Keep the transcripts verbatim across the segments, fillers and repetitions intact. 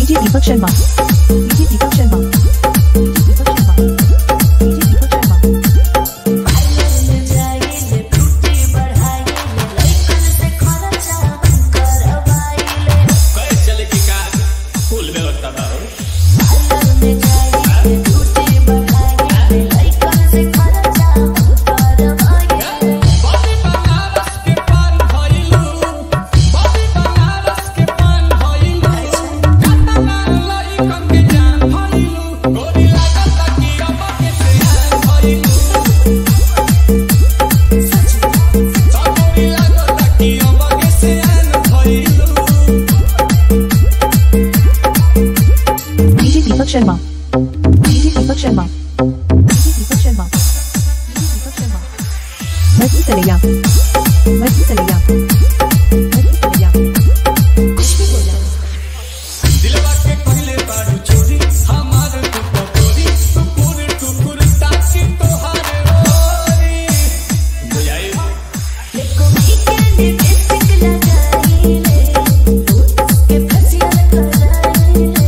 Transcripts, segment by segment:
DJ Deepak Sharma DJ Deepak Sharma DJ Deepak Sharma DJ Deepak Sharma चले की का फुल व्यवस्था बा Deepak Sharma DJ Deepak Sharma DJ Deepak Sharma DJ Deepak Sharma मर्जी तलैया मर्जी तलैया मर्जी तलैया कुछ भी बोला दिलवा के पहले बारू चोरी हमार तू पकोरी टुकुर टुकुर ताकी तोहार ओरी बुझाई देखो के लिपस्टिक लगाई ले लोटस के फसियल कराई ले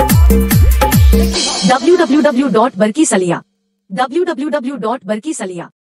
डब्ल्यू डब्ल्यू डब्ल्यू डॉट बरकी सलिया डब्ल्यू डब्ल्यू डब्ल्यू डॉट बरकी सलिया